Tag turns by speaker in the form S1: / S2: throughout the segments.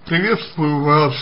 S1: Приветствую вас.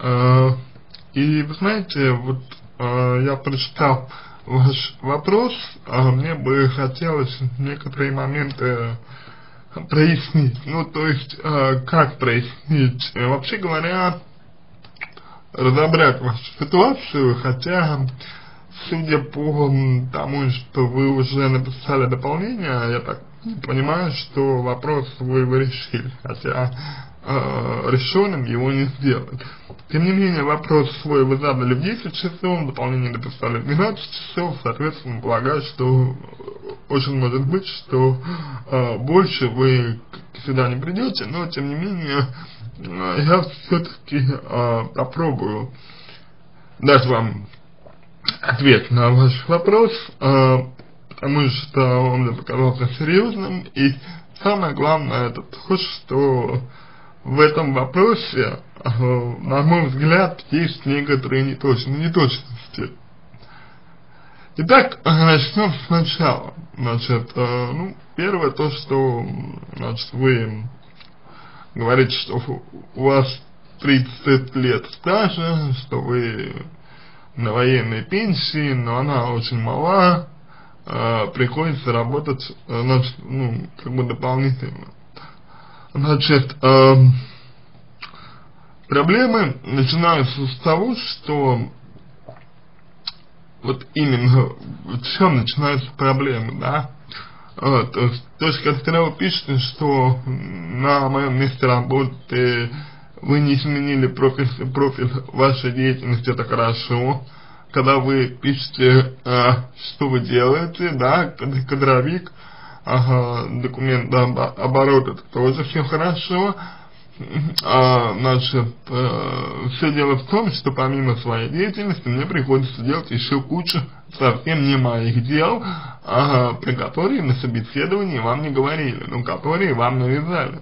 S1: И вы знаете, вот я прочитал ваш вопрос, мне бы хотелось некоторые моменты прояснить. Ну, то есть, как прояснить? Вообще говоря, разобрать вашу ситуацию, хотя, судя по тому, что вы уже написали дополнение, я так понимаю, что вопрос вы решили, хотя решенным его не сделать. Тем не менее, вопрос свой вы задали в 10 часов, дополнение написали в 12 часов, соответственно, полагаю, что очень может быть, что больше вы сюда не придете, но тем не менее, я все-таки попробую дать вам ответ на ваш вопрос, потому что он мне показался серьезным, и самое главное это то, что в этом вопросе, на мой взгляд, есть некоторые неточности. Итак, начнем сначала. Значит, первое то, что, значит, вы говорите, что у вас 30 лет стажа, что вы на военной пенсии, но она очень мала, приходится работать, значит, как бы дополнительно. Значит, проблемы начинаются с того, что вот именно в чем начинаются проблемы, да? То есть, когда вы пишете, что на моем месте работы вы не изменили профиль вашей деятельности, это хорошо. Когда вы пишете, что вы делаете, да, кадровик, документ оборот, это тоже все хорошо. Значит, все дело в том, что помимо своей деятельности мне приходится делать еще кучу совсем не моих дел, про которые на собеседовании вам не говорили, но которые вам навязали.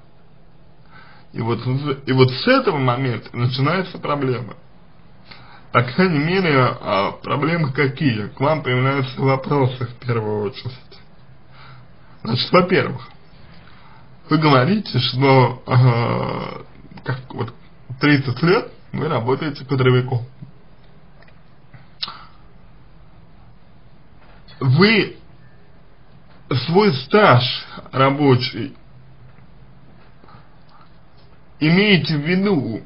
S1: И вот с этого момента начинается проблема. По крайней мере, проблемы какие? К вам появляются вопросы в первую очередь. Значит, во-первых, вы говорите, что как вот 30 лет вы работаете кадровиком. Вы свой стаж рабочий имеете в виду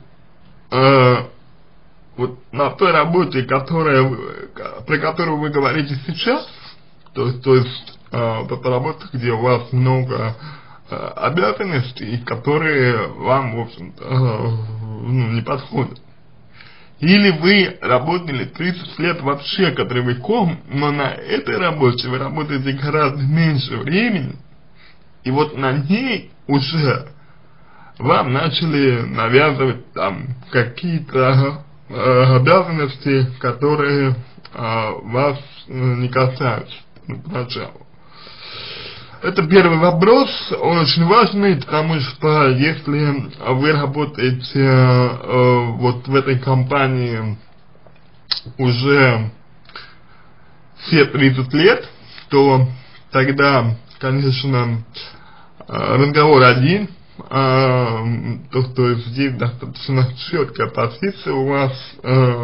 S1: вот на той работе, про которую вы говорите сейчас, то есть это работа, где у вас много обязанностей, которые вам, в общем-то, не подходят. Или вы работали 30 лет вообще кадровиком, но на этой работе вы работаете гораздо меньше времени, и вот на ней уже вам начали навязывать там какие-то обязанности, которые вас не касаются поначалу. Это первый вопрос, он очень важный, потому что если вы работаете вот в этой компании уже все 30 лет, то тогда, конечно, разговор один, то есть здесь достаточно четкая позиция у вас.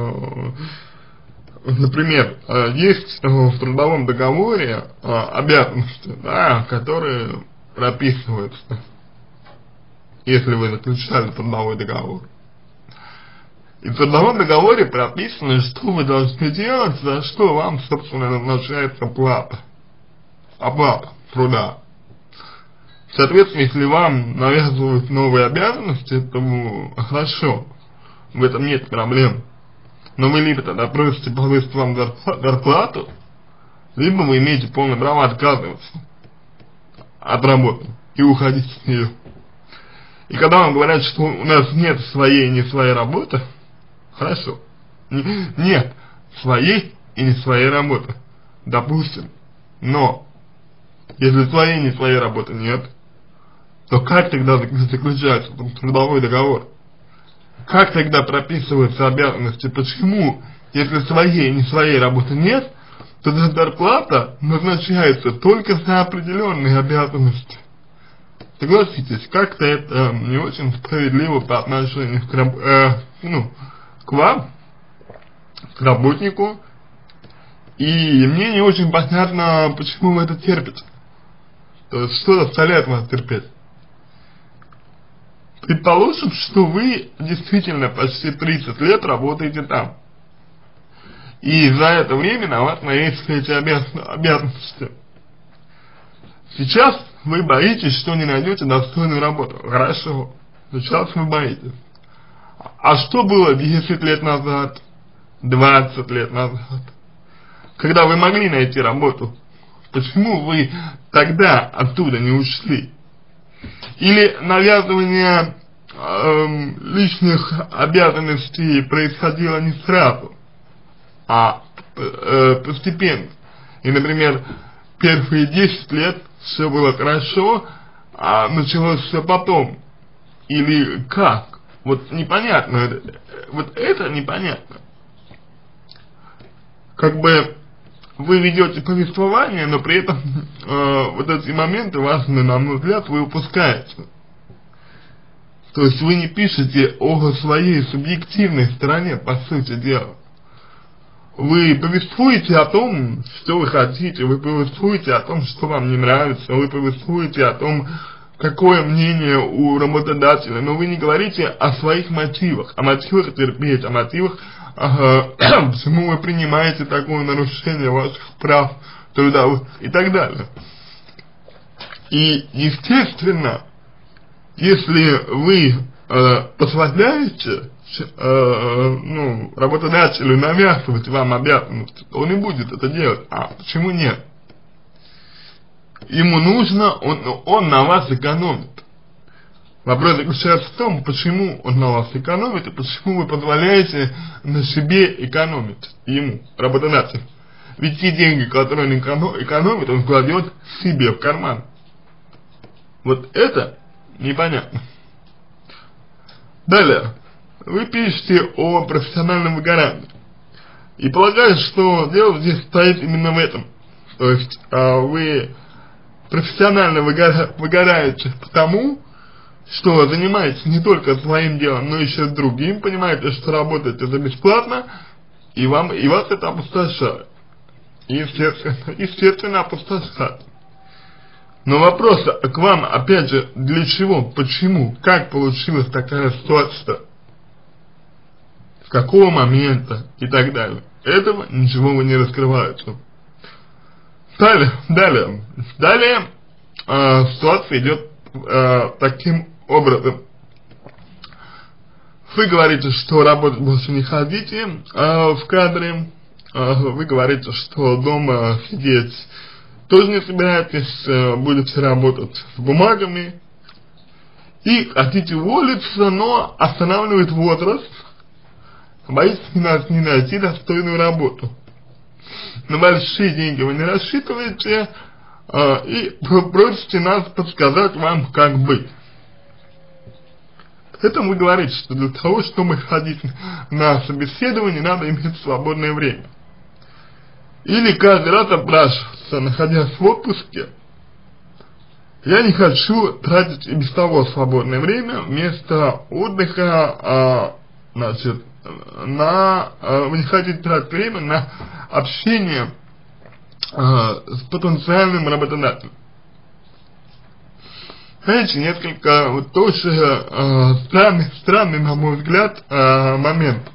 S1: Например, есть в трудовом договоре обязанности, да, которые прописываются, если вы заключали трудовой договор. И в трудовом договоре прописано, что вы должны делать, за что вам, собственно, назначается оплата труда. Соответственно, если вам навязывают новые обязанности, то хорошо, в этом нет проблем. Но вы либо тогда просите повысить вам зарплату, либо вы имеете полное право отказываться от работы и уходить с нее. И когда вам говорят, что у нас нет своей и не своей работы, хорошо, нет своей и не своей работы, допустим, но если своей и не своей работы нет, то как тогда заключается трудовой договор? Как тогда прописываются обязанности? Почему, если своей и не своей работы нет, то зарплата назначается только за определенные обязанности? Согласитесь, как-то это не очень справедливо по отношению к вам, к работнику, и мне не очень понятно, почему вы это терпите. То есть, что заставляет вас терпеть? Предположим, что вы действительно почти 30 лет работаете там, и за это время на вас навесили эти обязанности. Сейчас вы боитесь, что не найдете достойную работу. Хорошо, сейчас вы боитесь. А что было 10 лет назад, 20 лет назад, когда вы могли найти работу? Почему вы тогда оттуда не ушли? Или навязывание личных обязанностей происходило не сразу, а постепенно. И, например, первые 10 лет все было хорошо, а началось все потом. Или как? Вот непонятно, вот это непонятно. Как бы вы ведете повествование, но при этом вот эти моменты важные, на мой взгляд, вы упускаете. То есть вы не пишете о своей субъективной стороне, по сути дела. Вы повествуете о том, что вы хотите, вы повествуете о том, что вам не нравится, вы повествуете о том, какое мнение у работодателя, но вы не говорите о своих мотивах, о мотивах терпеть, о мотивах, почему вы принимаете такое нарушение ваших прав трудовых и так далее. И, естественно, если вы позволяете работодателю навязывать вам обязанности, то он и будет это делать. А почему нет? Ему нужно, он на вас экономит. Вопрос заключается в том, почему он на вас экономит и почему вы позволяете на себе экономить ему, работодатель. Ведь те деньги, которые он экономит, он кладет себе в карман. Вот это непонятно. Далее. Вы пишете о профессиональном выгорании. И полагаю, что дело здесь стоит именно в этом. То есть вы профессионально выгораете потому, что занимаетесь не только своим делом, но еще другим, понимаете, что работаете за бесплатно, и вас это опустошает. Естественно, опустошает. Но вопрос к вам, опять же, для чего, почему, как получилась такая ситуация, с какого момента и так далее. Этого ничего вы не раскрываете. Далее ситуация идет таким образом. Вы говорите, что работать больше не хотите в кадре, вы говорите, что дома сидеть тоже не собираетесь, будете работать с бумагами и хотите уволиться, но останавливает возраст, боитесь не найти достойную работу. На большие деньги вы не рассчитываете и просите нас подсказать вам, как быть. Поэтому вы говорите, что для того, чтобы ходить на собеседование, надо иметь свободное время. Или каждый раз опрашиваться, находясь в отпуске, я не хочу тратить и без того свободное время вместо отдыха, вы не хотите тратить время на общение с потенциальным работодателем. Знаете, несколько вот тоже странный, на мой взгляд, момент.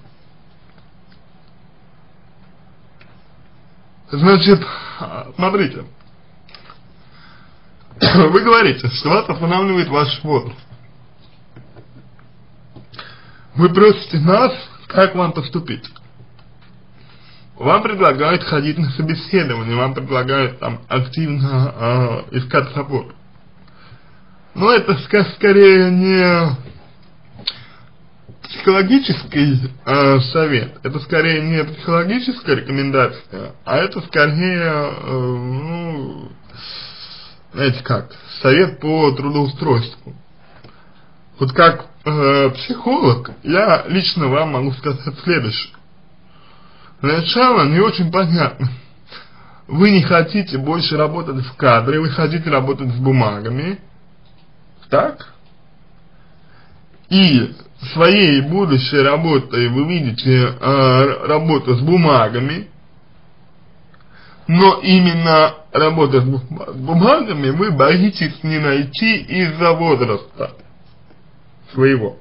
S1: Значит, смотрите, вы говорите, что вас останавливает ваш возраст. Вы просите нас, как вам поступить. Вам предлагают ходить на собеседование, вам предлагают там активно искать работу. Но это скорее не психологический совет, это скорее не психологическая рекомендация, а это скорее, знаете как, совет по трудоустройству. Вот как психолог, я лично вам могу сказать следующее. Сначала не очень понятно. Вы не хотите больше работать в кадре, вы хотите работать с бумагами. так? И своей будущей работой вы видите работу с бумагами, но именно работу с бумагами вы боитесь не найти из-за возраста своего.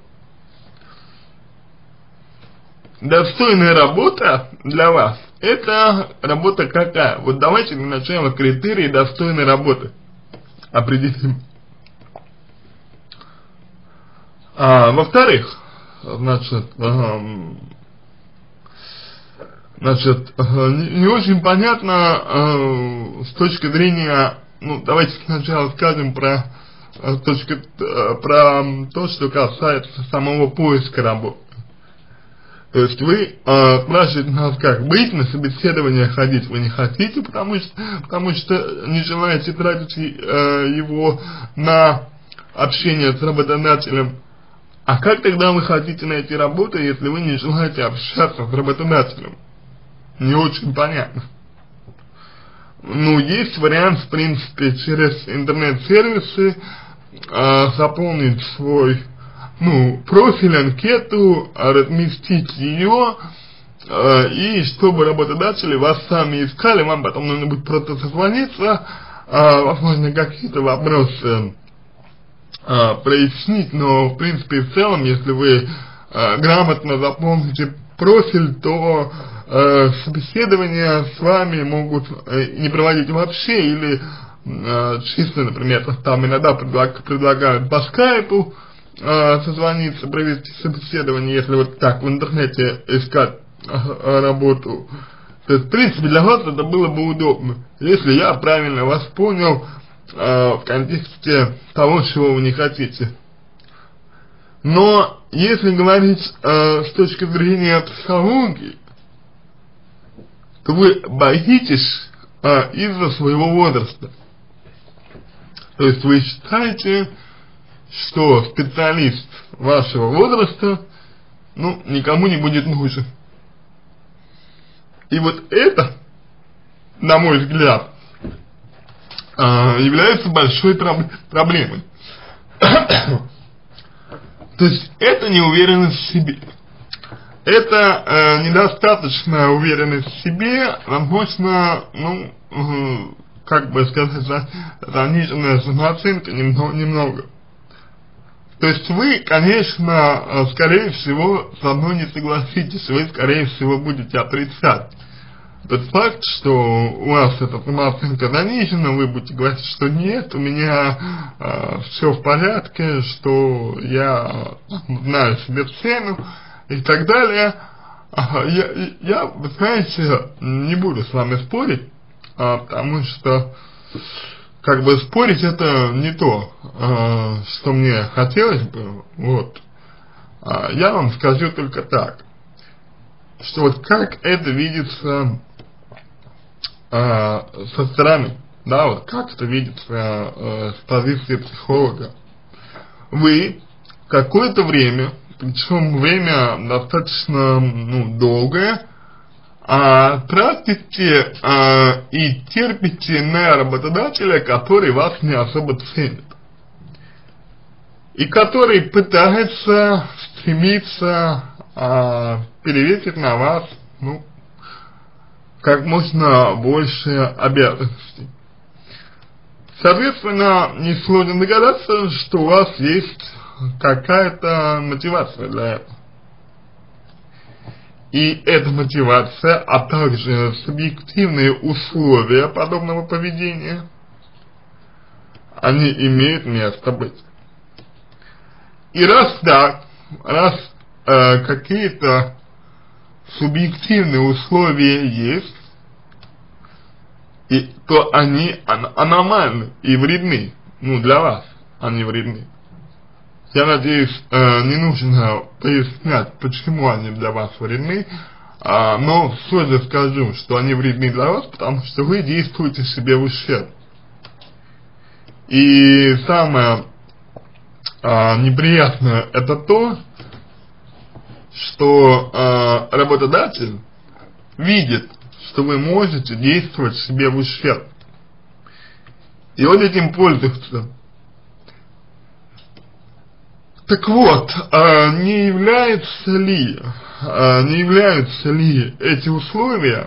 S1: Достойная работа для вас — это работа какая? Вот давайте для начала критерии достойной работы определим. Во-вторых, значит, не очень понятно с точки зрения, ну, давайте сначала скажем про то, что касается самого поиска работы. То есть вы спрашиваете нас, как быть, на собеседование ходить вы не хотите, потому что не желаете тратить его на общение с работодателем. А как тогда вы хотите найти работу, если вы не желаете общаться с работодателем? Не очень понятно. Ну, есть вариант, в принципе, через интернет-сервисы заполнить свой, ну, профиль, анкету, разместить ее, и чтобы работодатели вас сами искали, вам потом нужно будет просто созвониться, возможно, какие-то вопросы прояснить, но, в принципе, в целом, если вы грамотно заполните профиль, то собеседования с вами могут не проводить вообще, или чисто, например, там иногда предлагают по скайпу созвониться, провести собеседование, если вот так в интернете искать работу. То есть, в принципе, для вас это было бы удобно, если я правильно вас понял в контексте того, чего вы не хотите. Но если говорить с точки зрения психологии, то вы боитесь из-за своего возраста. То есть вы считаете, что специалист вашего возраста, ну, никому не будет нужен. И вот это, на мой взгляд, является большой проблемой. То есть это неуверенность в себе. Это недостаточная уверенность в себе, возможно, ну, как бы сказать, заниженная самооценка немного. То есть вы, конечно, скорее всего, со мной не согласитесь, вы, скорее всего, будете отрицать тот факт, что у вас эта самооценка занижена, вы будете говорить, что нет, у меня все в порядке, что я знаю себе цену и так далее. Я, вы знаете, не буду с вами спорить, потому что, как бы, спорить это не то, что мне хотелось бы, вот. Я вам скажу только так, что вот как это видится со стороны, да, вот как это видится с позиции психолога. Вы какое-то время, причем время достаточно, ну, долгое, тратите и терпите на работодателя, который вас не особо ценит. И который пытается, стремится перевесить на вас, ну, как можно больше обязанностей. Соответственно, несложно догадаться, что у вас есть какая-то мотивация для этого. И эта мотивация, а также субъективные условия подобного поведения, они имеют место быть. И раз так, какие-то субъективные условия есть, то они аномальны и вредны, ну, для вас они вредны. Я надеюсь, не нужно пояснять, почему они для вас вредны, но все же скажу, что они вредны для вас, потому что вы действуете себе в ущерб. И самое неприятное это то, что работодатель видит, что вы можете действовать себе в ущерб. И он этим пользуется. Так вот, не являются ли эти условия,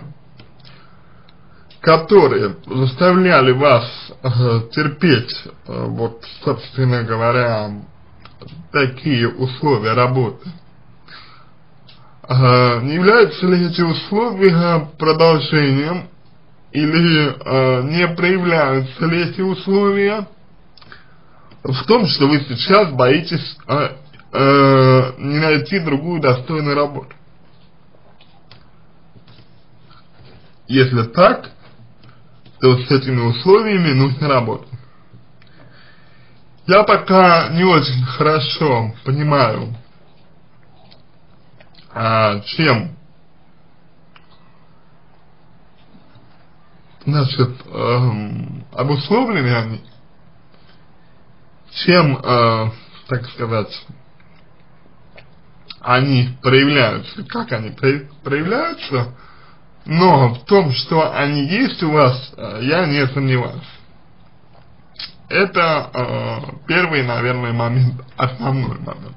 S1: которые заставляли вас терпеть, вот, собственно говоря, такие условия работы, не являются ли эти условия продолжением или не проявляются ли эти условия в том, что вы сейчас боитесь не найти другую достойную работу? Если так, то с этими условиями нужно работать. Я пока не очень хорошо понимаю, чем, значит, обусловлены они, чем, так сказать, они проявляются, как они проявляются, но в том, что они есть у вас, я не сомневаюсь. Это первый, наверное, момент, основной момент.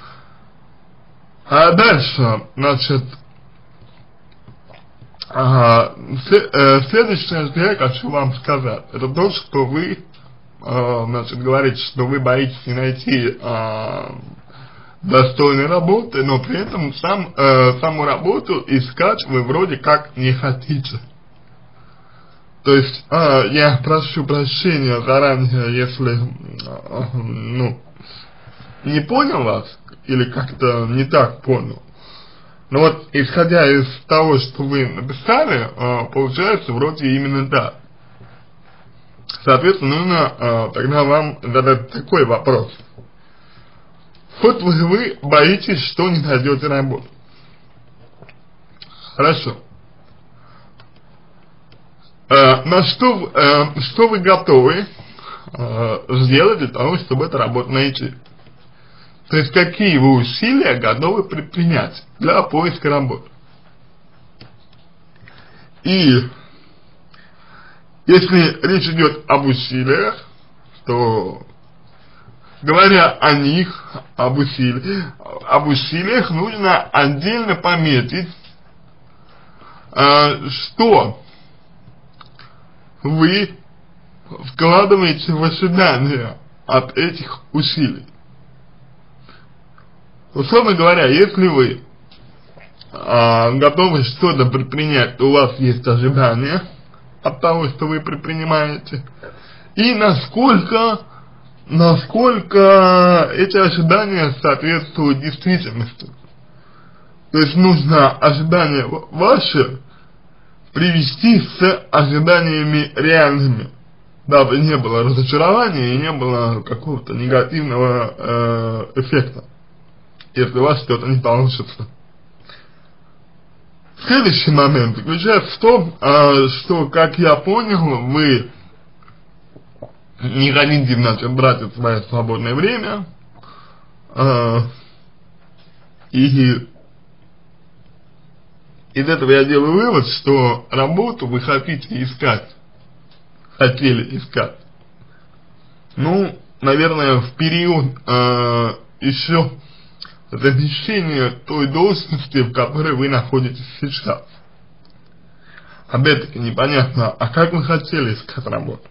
S1: А дальше, значит, следующее, что я хочу вам сказать, это то, что вы, значит, говорите, что вы боитесь не найти достойной работы, но при этом саму работу искать вы вроде как не хотите. То есть, я прошу прощения заранее, если, не понял вас, или как-то не так понял. Но вот, исходя из того, что вы написали, получается вроде именно так. Соответственно, нужно тогда вам задать такой вопрос. Вот вы боитесь, что не найдете работу. Хорошо. На что вы готовы сделать для того, чтобы эту работу найти? То есть, какие вы усилия готовы предпринять для поиска работы? И если речь идет об усилиях, то, говоря о них, об усилиях нужно отдельно пометить, что вы вкладываете в ожидание от этих усилий. Условно говоря, если вы готовы что-то предпринять, то у вас есть ожидания от того, что вы предпринимаете, и насколько эти ожидания соответствуют действительности. То есть нужно ожидания ваши привести с ожиданиями реальными, дабы не было разочарования и не было какого-то негативного эффекта, если у вас что-то не получится. Следующий момент заключается в том, что, как я понял, вы не хотите, значит, тратить свое свободное время, и из этого я делаю вывод, что работу вы хотели искать, наверное, в период еще замещения той должности, в которой вы находитесь сейчас. Опять-таки непонятно, а как вы хотели искать работу?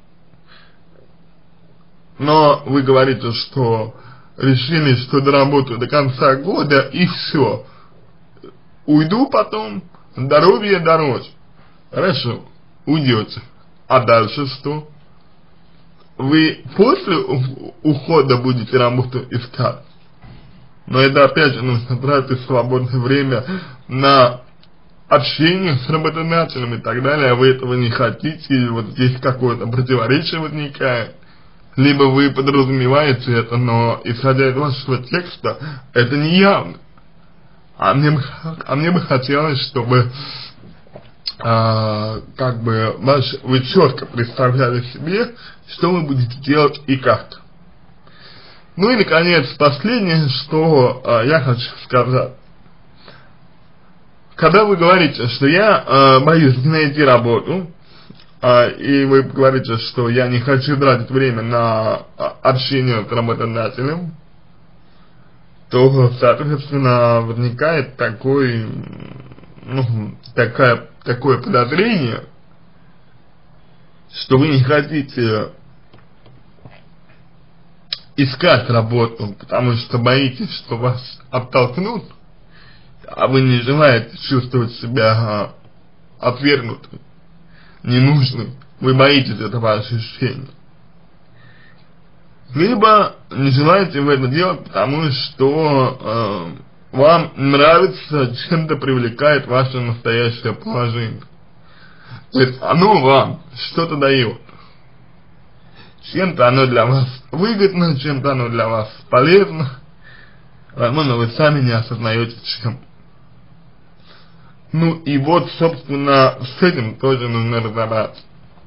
S1: Но вы говорите, что решили, что доработаю до конца года и все. Уйду потом, здоровье дороже. Хорошо, уйдете. А дальше что? Вы после ухода будете работу искать. Но это опять же нужно тратить свободное время на общение с работодателем и так далее, а вы этого не хотите, и вот здесь какое-то противоречие возникает. Либо вы подразумеваете это, но исходя из вашего текста, это не явно. А мне бы хотелось, чтобы вы четко представляли себе, что вы будете делать и как. Ну и, наконец, последнее, что я хочу сказать. Когда вы говорите, что я боюсь не найти работу, и вы говорите, что я не хочу тратить время на общение с работодателем, то, соответственно, возникает такое подозрение, что вы не хотите искать работу, потому что боитесь, что вас оттолкнут, а вы не желаете чувствовать себя отвергнутым, ненужным, вы боитесь этого ощущения. Либо не желаете в это делать, потому что вам нравится, чем-то привлекает ваше настоящее положение. То есть оно вам что-то дает. Чем-то оно для вас выгодно, чем-то оно для вас полезно. Возможно, вы сами не осознаете, чем. Ну и вот, собственно, с этим тоже нужно разобраться.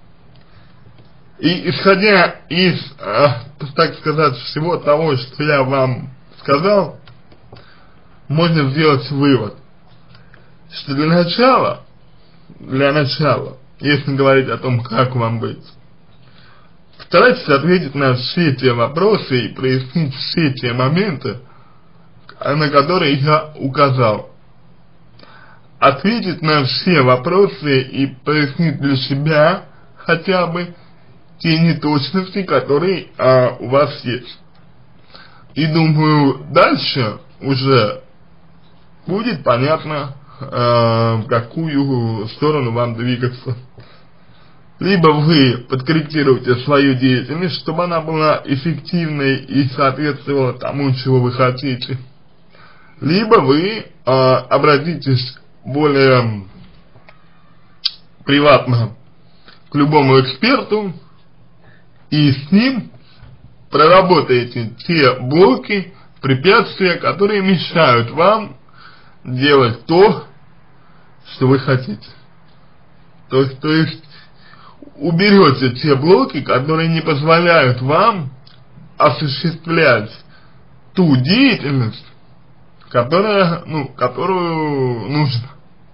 S1: И исходя из, так сказать, всего того, что я вам сказал, можно сделать вывод, что для начала, если говорить о том, как вам быть, старайтесь ответить на все те вопросы и прояснить все те моменты, на которые я указал. Ответить на все вопросы и прояснить для себя хотя бы те неточности, которые у вас есть. И думаю, дальше уже будет понятно, в какую сторону вам двигаться. Либо вы подкорректируете свою деятельность, чтобы она была эффективной и соответствовала тому, чего вы хотите. Либо вы обратитесь более приватно к любому эксперту и с ним проработаете те блоки, препятствия, которые мешают вам делать то, что вы хотите. То есть уберете те блоки, которые не позволяют вам осуществлять ту деятельность, которую нужно.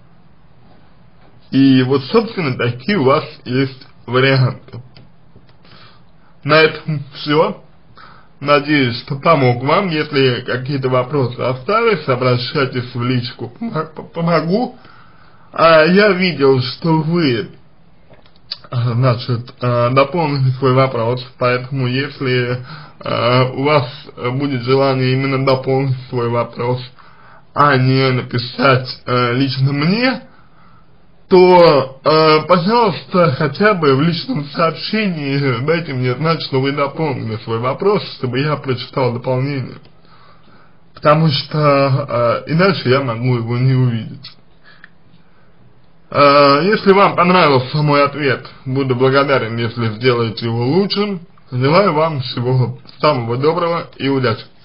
S1: И вот, собственно, такие у вас есть варианты. На этом все. Надеюсь, что помог вам. Если какие-то вопросы остались, обращайтесь в личку, помогу. Я видел, что вы, дополнили свой вопрос, поэтому если у вас будет желание именно дополнить свой вопрос, а не написать лично мне, то, пожалуйста, хотя бы в личном сообщении дайте мне знать, что вы дополнили свой вопрос, чтобы я прочитал дополнение. Потому что иначе я могу его не увидеть. Если вам понравился мой ответ, буду благодарен, если сделаете его лучшим. Желаю вам всего самого доброго и удачи.